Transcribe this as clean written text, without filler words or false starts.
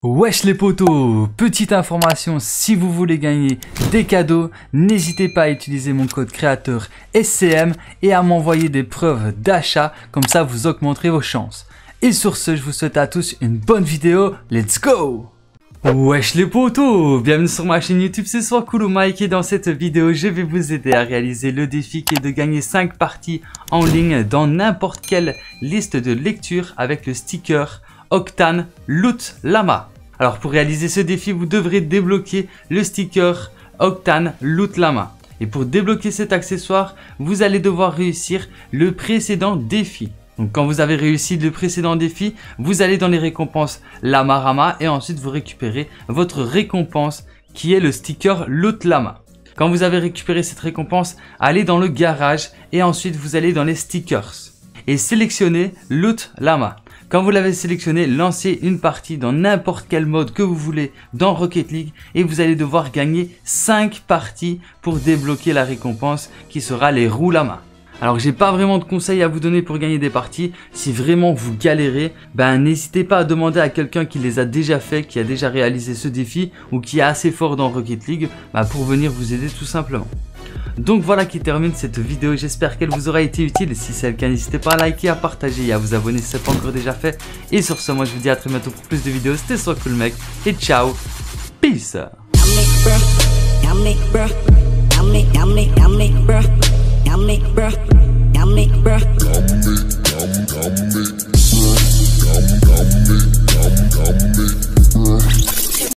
Wesh les potos, petite information, si vous voulez gagner des cadeaux, n'hésitez pas à utiliser mon code créateur SCM et à m'envoyer des preuves d'achat, comme ça vous augmenterez vos chances. Et sur ce, je vous souhaite à tous une bonne vidéo, let's go! Wesh les potos, bienvenue sur ma chaîne YouTube, c'est Sois-Cool ou Mike et dans cette vidéo, je vais vous aider à réaliser le défi qui est de gagner 5 parties en ligne dans n'importe quelle liste de lecture avec le sticker Octane Loot Llama. Alors pour réaliser ce défi, vous devrez débloquer le sticker Octane Loot Llama. Et pour débloquer cet accessoire, vous allez devoir réussir le précédent défi. Donc quand vous avez réussi le précédent défi, vous allez dans les récompenses Llamarama et ensuite vous récupérez votre récompense qui est le sticker Loot Llama. Quand vous avez récupéré cette récompense, allez dans le garage et ensuite vous allez dans les stickers et sélectionnez Loot Llama. Quand vous l'avez sélectionné, lancez une partie dans n'importe quel mode que vous voulez dans Rocket League et vous allez devoir gagner 5 parties pour débloquer la récompense qui sera les roues Llama. Alors j'ai pas vraiment de conseils à vous donner pour gagner des parties. Si vraiment vous galérez, n'hésitez pas à demander à quelqu'un qui les a déjà fait, qui a déjà réalisé ce défi ou qui est assez fort dans Rocket League pour venir vous aider tout simplement. Donc voilà qui termine cette vidéo, j'espère qu'elle vous aura été utile et si c'est le cas n'hésitez pas à liker, à partager et à vous abonner si ce n'est pas encore déjà fait. Et sur ce, moi je vous dis à très bientôt pour plus de vidéos, c'était Sois-Cool mec et ciao, peace.